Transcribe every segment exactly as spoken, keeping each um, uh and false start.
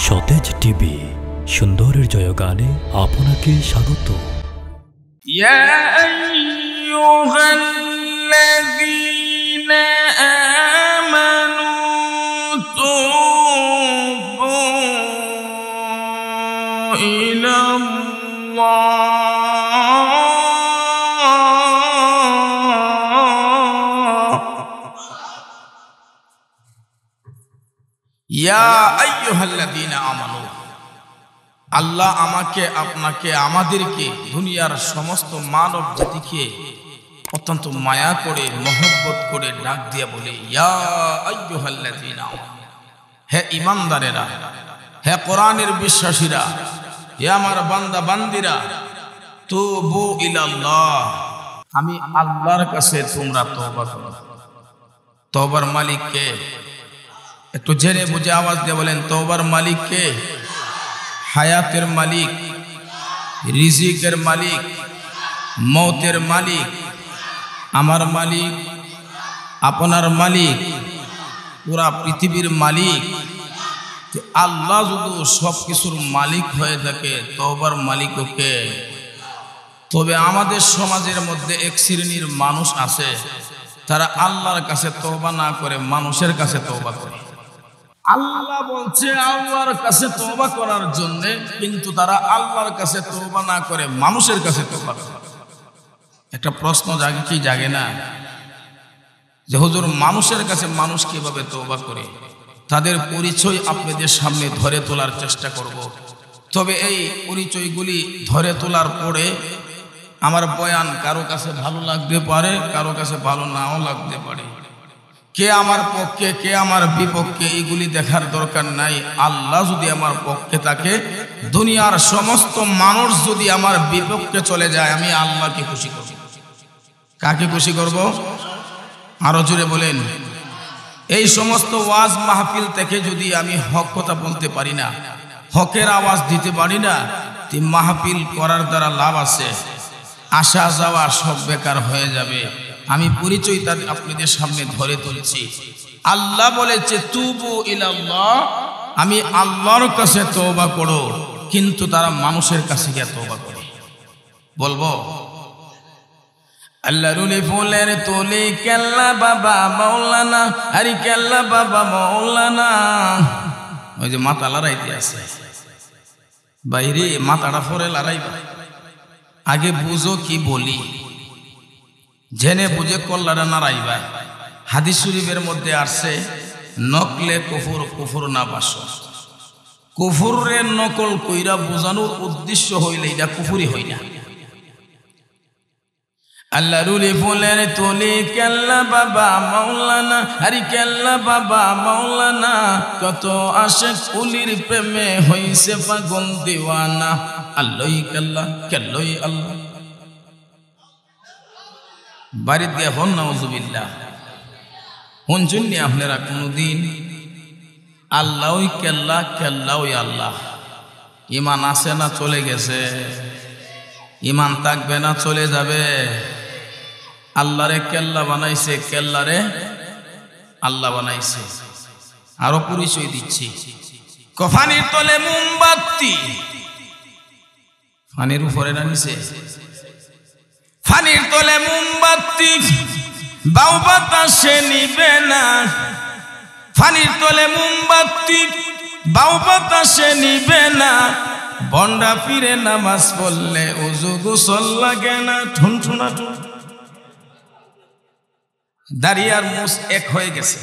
সতেজ টিভি সুন্দরের জয়গানে আপনাকে স্বাগত। ইয়া আইয়ুহাল্লাযীনা আমানু তুবু ইলাল্লাহ ইয়া আইয়ুহাল্লাযীনা আমানু। আল্লাহ আমাকে আপনাকে আমাদেরকে দুনিয়ার সমস্ত মানব জাতিকে অত্যন্ত মায়া করে মহব্বত করে ডাক দিয়ে বলে, ইয়া আইয়ুহাল্লাযীনা আমানু, হে ঈমানদারেরা, হে কোরআনের বিশ্বাসীরা, হে আমার বান্দা বান্দিরা, তুবু ইলাল্লাহ, আমি আল্লাহর কাছে তোমরা তওবা করো। তওবার মালিক কে? একটু জেনে বুঝে আওয়াজ দিয়ে বলেন, তওবার মালিক কে? হায়াতের মালিক, রিজিকের মালিক, মৌতের মালিক, আমার মালিক, আপনার মালিক, পুরা পৃথিবীর মালিক। আল্লাহ যদি সব কিছুর মালিক হয়ে থাকে, তওবার মালিকও কে? তবে আমাদের সমাজের মধ্যে এক শ্রেণীর মানুষ আছে, তারা আল্লাহর কাছে তওবা না করে মানুষের কাছে তওবা করে। আল্লাহ বলছে আল্লাহর কাছে তওবা করার জন্য, কিন্তু তারা আল্লাহর কাছে তওবা না করে মানুষের কাছে তওবা করে। একটা প্রশ্ন জাগে কি জাগে না যে হুজুর, মানুষের কাছে মানুষ কিভাবে তওবা করে? তাদের পরিচয় আপনাদের সামনে ধরে তোলার চেষ্টা করব। তবে এই পরিচয়গুলি ধরে তোলার পরে আমার বয়ান কারো কাছে ভালো লাগতে পারে, কারো কাছে ভালো নাও লাগতে পারে। কে আমার পক্ষে, কে আমার বিপক্ষে, এইগুলি দেখার দরকার নাই। আল্লাহ যদি আমার পক্ষে থাকে, দুনিয়ার সমস্ত মানুষ যদি আমার বিপক্ষে চলে যায়, আমি আল্লাহকে খুশি করব। কাকে খুশি করব? আরো জোরে বলেন। এই সমস্ত ওয়াজ মাহফিল থেকে যদি আমি হক কথা বলতে পারি না, হকের আওয়াজ দিতে পারি না, তে মাহফিল করার দ্বারা লাভ আছে? আসা যাওয়া সব বেকার হয়ে যাবে। আমি পরিচয় তার আপনাদের সামনে ধরে তুলছি। আল্লাহ বলেছে তুবু ইলাল্লাহ, আমি আল্লাহর কাছে তওবা করো, কিন্তু তারা মানুষের কাছে গিয়ে তওবা করে। বলবো আল্লাহ রুলি ফুলের তুলি কেল্লা বাবা মাওলানা, আরে কেল্লা বাবা মাওলানা। ওই যে মাথা লড়াইতে আছে বাইরে, মাথাটা ফরে লড়াইবা। আগে বুঝো কি বলি, জেনে বুঝে কল্লাটা নাড়াইবা। হাদিস শরীফের মধ্যে আসছে, নকলে কুফুর, কুফুর না বাস। কুফুরের নকল কইরা বোঝানোর উদ্দেশ্য হইলে এটা কুফুরি হই না। আল্লাহ রুলি ফুলের তুলি কেল্লা বাবা মাওলানা, আরে কেল্লা বাবা মাওলানা। কত আশিক কুলির প্রেমে হইছে পাগল দিওয়ানা। আল্লাহ কেল্লা কেল্লাই আল্লাহ। বাড়িতে গিয়ে হন নাউজুবিল্লাহ। শুনছেন নি আপনারা কোনদিন আল্লাহ কেল্লা কেল্লা আল্লাহ? ইমান আছে না চলে গেছে? ইমান থাকবে না চলে যাবে? আল্লাহরে কেল্লা বানাইছে, কেল্লারে আল্লাহ বানাইছে। আরো পরিচয় দিচ্ছি, কফানির তলে মোমবাতি, ফানির উপরে না নিচে? ফানির তলে মোমবাতি, বাউ বাতাসে নিবে না। ফানির তলে মোমবাতি, বাউ বাতাসে নিবে না। বন্ডা ফিরে নামাজ পড়লে ওযু গোসল লাগে না। ঠুন ঠুনা ঠুন, দাড়ি আর মুছ এক হয়ে গেছে।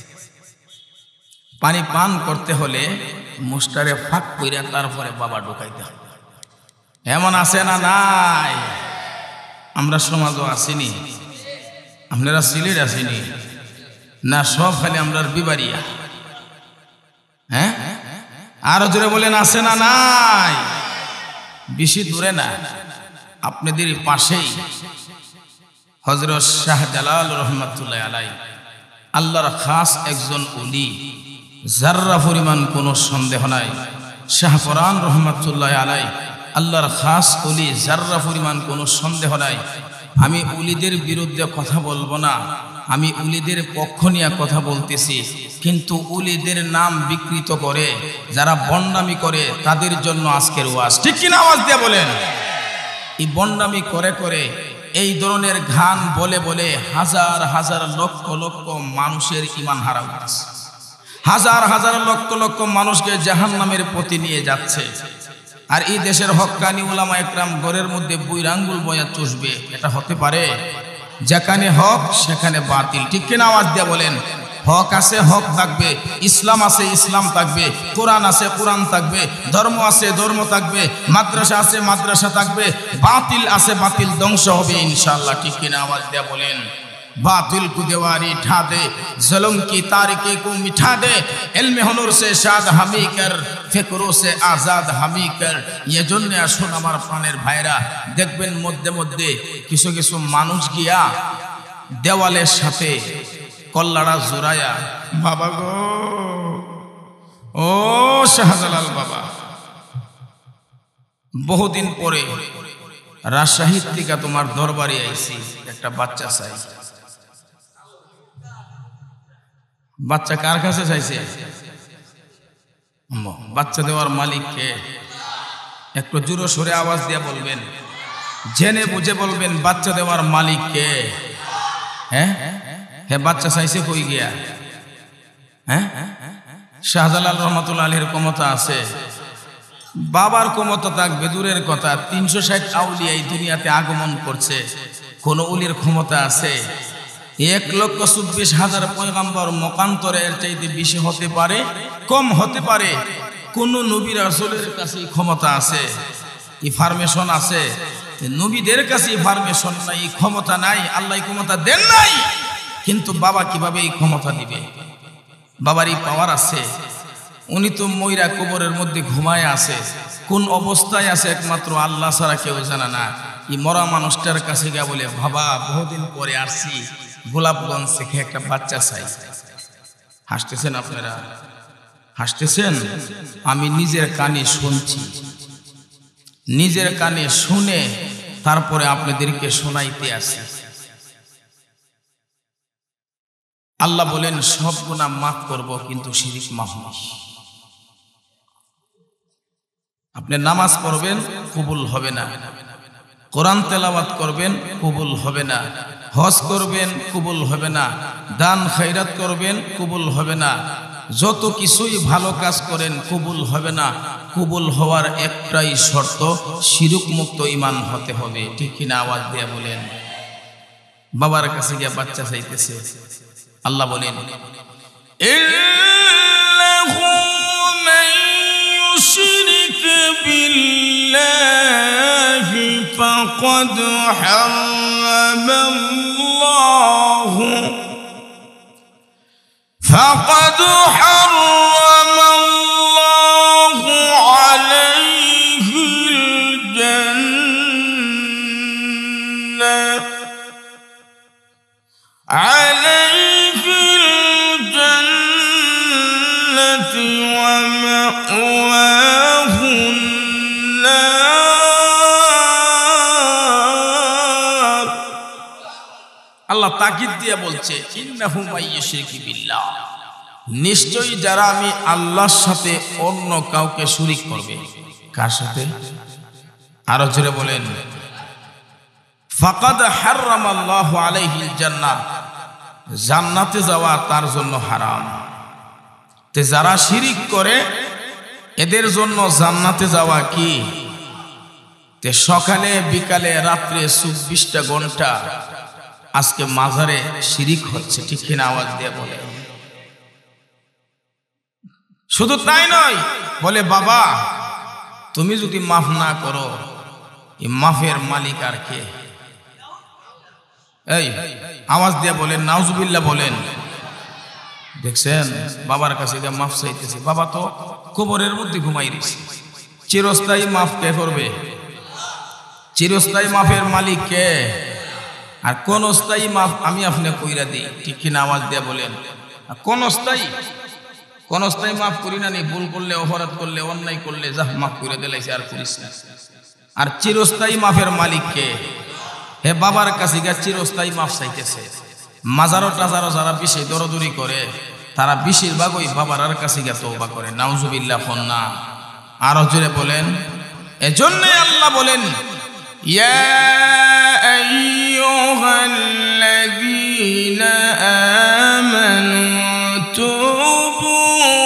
পানি পান করতে হলে মুছটারে ফাঁক কইরা তারপরে বাবা ঢুকাইতে হয়। এমন আছে না নাই? আমরা সমাজও আসিনি, আপনারা সিলেট আসেনি না? সব খালি আমরা বিবারিয়া। হ্যাঁ, আরো জোরে বলেন আছে না নাই? বেশি দূরে না, আপনাদের পাশেই হযরত শাহজালাল রহমাতুল্লাহ আলাইহি, আল্লাহর খাস একজন ওলি, যাররা পরিমাণ কোনো সন্দেহ নাই। শাহপরান রহমাতুল্লাহ আলাইহি আল্লাহর খাস ওলি, যাররা পরিমাণ কোনো সন্দেহ নাই। আমি ওলিদের বিরুদ্ধে কথা বলবো না, আমি উলিদের পক্ষ নিয়ে কথা বলতেছি, কিন্তু উলিদের নাম বিকৃত করে যারা বন্ডামি করে তাদের জন্য আজকের ওয়াজ। ঠিক কিনা আওয়াজ দিয়ে বলেন। এই বন্ডামি করে করে এই ধরনের গান বলে বলে হাজার হাজার লক্ষ লক্ষ মানুষের ঈমান হারা হচ্ছে, হাজার হাজার লক্ষ লক্ষ মানুষকে জাহান্নামের পথে নিয়ে যাচ্ছে। আর এই দেশের হক্কানি উলামা একরাম ঘরের মধ্যে বুইর আঙ্গুল বয়া চুষবে, এটা হতে পারে? যেখানে হক সেখানে বাতিল। ঠিক কিনা আওয়াজ দিয়ে বলেন। হক আছে হক থাকবে, ইসলাম আছে ইসলাম থাকবে, কোরআন আছে কোরআন থাকবে, ধর্ম আছে ধর্ম থাকবে, মাদ্রাসা আছে মাদ্রাসা থাকবে, বাতিল আছে বাতিল ধ্বংস হবে ইনশাআল্লাহ। ঠিক কিনা আওয়াজ দিয়ে বলেন। बातिल को दीवारी ढा दे, जुल्म की तारीकी को मिटा दे, इल्म हुनूर से शाद हमी कर, फिक्रों से आजाद हमी कर। ये জন্য আসুন আমার প্রাণের ভাইরা, দেখবেন মধ্যে মধ্যে কিছু কিছু মানুষ গিয়া দেওয়ালের সাথে কল্লাড়া জোড়ায়া, বাবা গো ও শাহজালাল বাবা, বহুদিন পরে রাজশাহী থেকে তোমার দরবারে আইছি, একটা বাচ্চা চাই। বাচ্চা কার কাছে চাইছে? বাচ্চা দেওয়ার মালিক কে? একটু জোরে সরে আওয়াজ দিয়ে বলবেন, জেনে বুঝে বলবেন, বাচ্চা দেওয়ার মালিক কে? হ্যাঁ হ্যাঁ, বাচ্চা চাইছে কই গিয়া? হ্যাঁ, শাহজালাল রহমাতুল্লাহ আলাইহির ক্ষমতা আছে, বাবার ক্ষমতা থাকবে দূরের কথা। তিনশো ষাট আউলিয়া এই দুনিয়াতে আগমন করছে, কোন উলির ক্ষমতা আছে? এক লক্ষ চব্বিশ হাজার পয়গাম্বর মকান্তরে এর চাইতে বেশি হতে পারে, কম হতে পারে। কোন নবী রাসূলের কাছে ক্ষমতা আছে? ইনফরমেশন আছে? নবীদের কাছে ইনফরমেশন নাই, ক্ষমতা নাই, আল্লাহ ক্ষমতা দেন নাই। কিন্তু বাবা কিভাবে এই ক্ষমতা দিবে? বাবারই পাওয়ার আছে। উনি তো ময়রা কবরের মধ্যে ঘুমায় আছে, কোন অবস্থায় আছে একমাত্র আল্লাহ ছাড়া কেউ জানে না। এই মরা মানুষটার কাছে গিয়ে বলে, বাবা বহুদিন পরে আসছি, গোলাপগঞ্জ থেকে একটা বাচ্চা চাই। হাসতেছেন আপনারা, হাসতেছেন। আমি নিজের কানে শুনছি, নিজের কানে শুনে তারপরে আপনাদেরকে শোনাইতে আসি। আল্লাহ বলেন সব গুনাহ মাফ করব, কিন্তু শিরক মাফ না। আপনি নামাজ পড়বেন কবুল হবে না, কোরআন তেলাওয়াত করবেন কবুল হবে না, হজ করবেন কবুল হবে না, দান খয়রাত করবেন কবুল হবে না, যত কিছুই ভালো কাজ করেন কবুল হবে না। কবুল হওয়ার একটাই শর্ত, শিরক মুক্ত ঈমান হতে হবে। ঠিক কিনা আওয়াজ দিয়ে বলেন। বাবার কাছে গিয়ে বাচ্চা চাইতেছে, আল্লাহ বলেন, ইল্লাহু মান ইউশরিক বিল্লাহি ফাকাদ হারামাল্লাহু ফাকাদ হারামাল্লাহু আলাইহিল জান্নাহ আলাইহিল জান্নাতি ওয়া মাওয়াহুন নার। আল্লাহ তাকিদ দিয়ে বলছে, ইন্নাহু মান ইউশরিক বিল্লাহ, নিশ্চয়ই যারা আমি আল্লাহর সাথে অন্য কাউকে শরীক করবে। কার সাথে? আরো জোরে বলেন, ফাকাদ হারামাল্লাহু আলাইহিল জান্নাহ, জান্নাতে যাওয়া তার জন্য হারাম। তে যারা শিরিক করে এদের জন্য জান্নাতে যাওয়া কি? তে সকালে বিকালে রাত্রে চব্বিশটা ঘন্টা আজকে মাজারে শিরিক হচ্ছে। ঠিক কিনা আওয়াজ দিয়ে বলে। শুধু তাই নয়, বলে বাবা তুমি যদি মাফ না করো, এই মাফের মালিক আর কে? এই আওয়াজ দিয়ে বলেন, নাউজুবিল্লাহ বলেন। দেখছেন, বাবার কাছে গিয়ে মাফ চাইতেছে, বাবা তো কবরের মধ্যে ঘুমাই রয়েছে। চিরস্থায়ী মাফ কে করবে? চিরস্থায়ী মাফের মালিক কে? আর কোন স্থায়ী মাফ আমি আপনি কইরা দিই। ঠিক কিনা আওয়াজ দিয়ে বলেন। কোন স্থায়ী? কোন স্থায়ী মাফ করি না, নি ভুল করলে, অপরাধ করলে, অন্যায় করলে যা মাফ করে দিলাইছে, আর করিস না। আর চিরস্থায়ী মাফের মালিক কে? হে বাবার কাছে গিয়ে চিরস্থায়ী মাফ চাইতেছে। মাজারো টাজারো যারা বেশি দৌড়দৌড়ি করে তারা বেশিরভাগ ওই বাবার কাছে গিয়ে তওবা করে। নাউজুবিল্লাহ ফন্না। আরো জোরে বলেন। এজন্যে আল্লাহ বলেন, ইয়া আইয়ুহাল্লাযীনা আমানু তুবু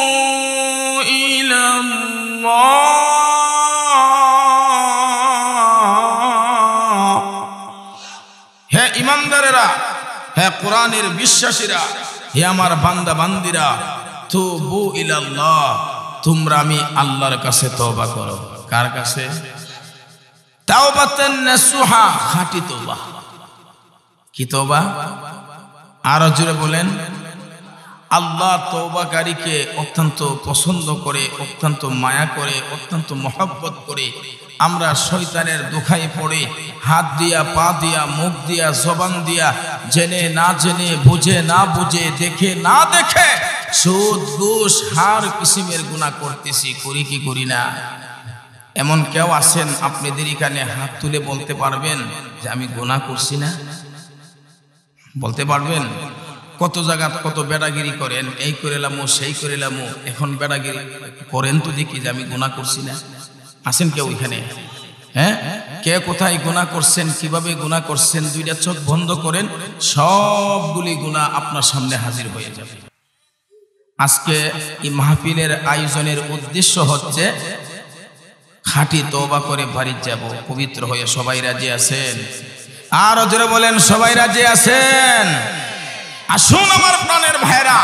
ইলাল্লাহ। হে ঈমানদারেরা, হে কোরআনের বিশ্বাসীরা, হে আমার বান্দা বান্দিরা, তুবু ইলাল্লাহ, তোমরা আমি আল্লাহর কাছে তওবা করো। কার কাছে? তাওবাতান নাসুহা, খাঁটি তওবা। কি তওবা? আরো জোরে বলেন। আল্লাহ তওবাকারীকে অত্যন্ত পছন্দ করে, অত্যন্ত মায়া করে, অত্যন্ত মহব্বত করে। আমরা শয়তানের দোহায় পড়ে হাত দিয়া, পা দিয়া, মুখ দিয়া, জবান দিয়া, জেনে না জেনে, বুঝে না বুঝে, দেখে না দেখে সুদ ঘুষ হার কিসিমের গুনাহ করতেছি। করি কি করি না? এমন কেউ আছেন আপনাদের এখানে হাত তুলে বলতে পারবেন যে আমি গুনাহ করছি না? বলতে পারবেন? কত জায়গা কত বেড়াগিরি করেন, এই করেলামো সেই করেলামো, এখন বেড়াগিরি করেন তো দেখি যে আমি গুনাহ করছি না। আছেন কেউ এখানে? হ্যাঁ, কে কোথায় গুনাহ করছেন, কিভাবে গুনাহ করছেন, দুইটা চোখ বন্ধ করেন, সবগুলি গুনাহ আপনার সামনে হাজির হয়ে যাবে। আজকে এই মাহফিলের আয়োজনের উদ্দেশ্য হচ্ছে খাঁটি তওবা করে বাড়ি যাব পবিত্র হয়ে। সবাই রাজি আছেন? আর জোরে বলেন, সবাই রাজি আছেন? আসুন আমার প্রাণের ভাইরা,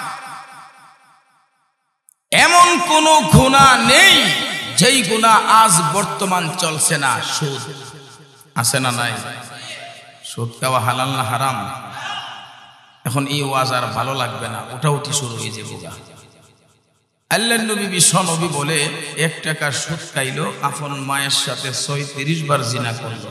এমন কোন গুনাহ নেই যেই গুনাহ আজ বর্তমান চলছে না। সুদ আছে না নাই? সুদ খাওয়া হালাল না হারাম? এখন এই ওয়াজ আর ভালো লাগবে না, ওটা উঠি শুরু হয়ে যাবে। আল্লাহর নবী বিশ্ব নবী বলে, এক টাকা সুদ খাইলো, আপন মায়ের সাথে ছয়ত্রিশ বার জিনা করলো।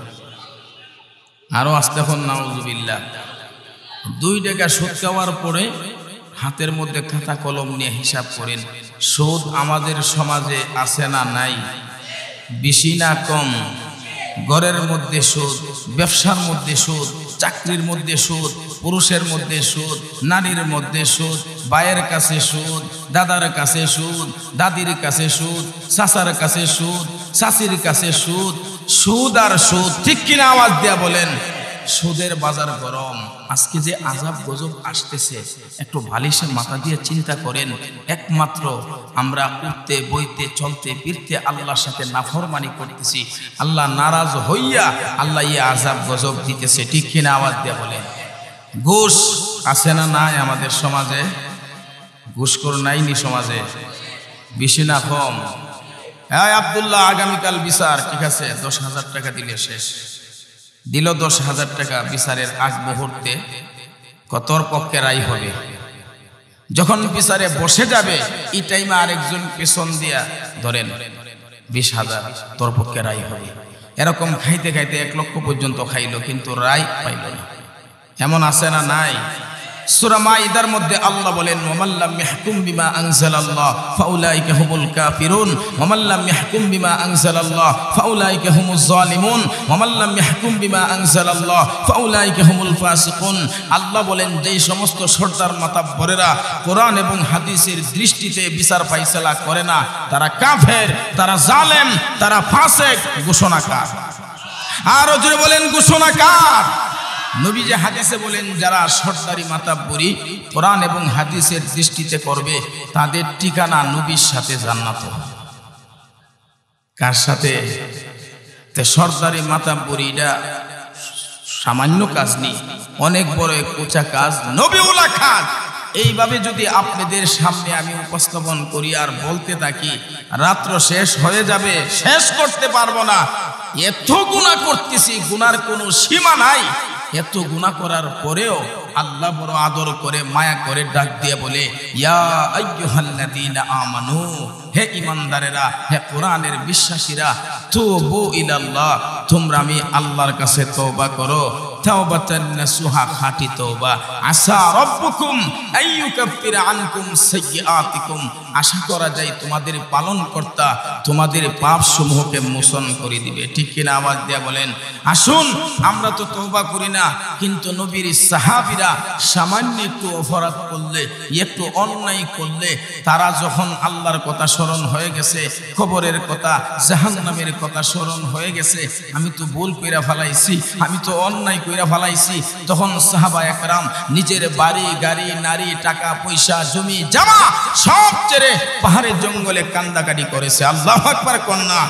আরো আসতে এখন নাউজুবিল্লাহ। দুই টাকা সুদ খাওয়ার পরে হাতের মধ্যে খাতা কলম নিয়ে হিসাব করেন, সুদ আমাদের সমাজে আছে না নাই? বেশি না কম? ঘরের মধ্যে সুদ, ব্যবসার মধ্যে সুদ, চাকরির মধ্যে সুদ, পুরুষের মধ্যে সুদ, নারীর মধ্যে সুদ, ভাইয়ের কাছে সুদ, দাদার কাছে সুদ, দাদির কাছে সুদ, চাচার কাছে সুদ, চাচির কাছে সুদ। সুদ আর সুদ, ঠিক কিনা? আওয়াজ দিয়া বলেন। সুদের বাজার গরম। আজকে যে আযাব গজব আসতেছে, একটু বালিশে মাথা দিয়ে চিন্তা করেন। একমাত্র আমরা উঠতে বইতে চলতে ফিরতে আল্লাহর সাথে নাফরমানি করতেছি। আল্লাহ নারাজ হইয়া আল্লাহ এই আযাব গজব দিতেছে, ঠিক কিনা? আওয়াজ দিয়ে বলেন। ঘুষ আছে না নাই আমাদের সমাজে? ঘুষখোর নাইনি সমাজে? বেশি না কম? হ্যাঁ আব্দুল্লাহ, আগামীকাল বিচার, ঠিক আছে, দশ হাজার টাকা দিলে শেষ। দিল দশ হাজার টাকা। বিচারের আগ মুহূর্তে কতর পক্ষে রায় হবে। যখন বিচারে বসে যাবে, এই টাইমে আরেকজন পেছন দিয়া ধরেন বিশ হাজার, তোর পক্ষে রায় হবে। এরকম খাইতে খাইতে এক লক্ষ পর্যন্ত খাইলো, কিন্তু রায় পাইল না। এমন আছে না নাই? সূরা মাইদার মধ্যে আল্লাহ বলেন, ওয়ামান লাম ইয়াহকুম বিমা আনজালাল্লাহ ফাউলাইকা হুমুল কাফিরুন, ওয়ামান লাম ইয়াহকুম বিমা আনজালাল্লাহ ফাউলাইকা হুমুজ জালিমুন, ওয়ামান লাম ইয়াহকুম বিমা আনজালাল্লাহ ফাউলাইকা হুমুল ফাসিকুন। আল্লাহ বলেন, যেই সমস্ত সর্দার মাতাব্বরেরা কোরআন এবং হাদিসের দৃষ্টিতে বিচার ফাইসালা করে না, তারা কাফের, তারা জালেম, তারা ফাসিক, ঘোষণাকার। আর জোরে বলেন, ঘোষণাকার। নবী যে হাদিসে বলেন, যারা সরদারি মাতাব্বরি কোরআন এবং হাদিসের দৃষ্টিতে করবে, তাদের ঠিকানা নবীর সাথে জান্নাত। কার সাথে? তে সরদারি মাতাব্বরিটা সামান্য কাজ নেই, অনেক বড় এক উঁচা কাজ, নবীওয়ালা কাজ। এইভাবে যদি আপনাদের সামনে আমি উপস্থাপন করি আর বলতে থাকি, রাত্র শেষ হয়ে যাবে, শেষ করতে পারবো না। এত গুনাহ করতেছি, গুনার কোনো সীমা নাই। এত গুনাহ করার পরেও আল্লাহ বড় আদর করে, মায়া করে ডাক দিয়ে বলে, ইয়া আইয়ুহাল্লাযীনা আমানু, হে ঈমানদারেরা, হে কোরআনের বিশ্বাসীরা, তুবু ইলাল্লাহ, তোমরা আমি আল্লাহর কাছে তওবা করো। তাওবাতান নাসুহা, খাঁটি তওবা। আসা রাব্বুকুম আইয়ুকাফিরা আনকুম সাইয়্যাতিকুম, আশা করা যায় তোমাদের পালনকর্তা তোমাদের পাপ সমূহকে মোচন করে দিবে। ঠিক কিনা? আওয়াজ দিয়া বলেন। আসুন, আমরা তো তওবা করি না, কিন্তু নবীর সাহাবীরা সামান্য একটু অপরাধ করলে, একটু অন্যায় করলে, তারা যখন আল্লাহর কথা স্মরণ হয়ে গেছে, কবরের কথা, জাহান্নামের কথা স্মরণ হয়ে গেছে, আমি তো ভুল কইরা ফেলাইছি, আমি তো অন্যায় কইরা ফেলাইছি, তখন সাহাবা একরাম নিজের বাড়ি গাড়ি নারী টাকা পয়সা জমি জামা সব ছেড়ে পাহাড়ে জঙ্গলে কান্দাকাটি করেছে। আল্লাহু আকবার কন্যা।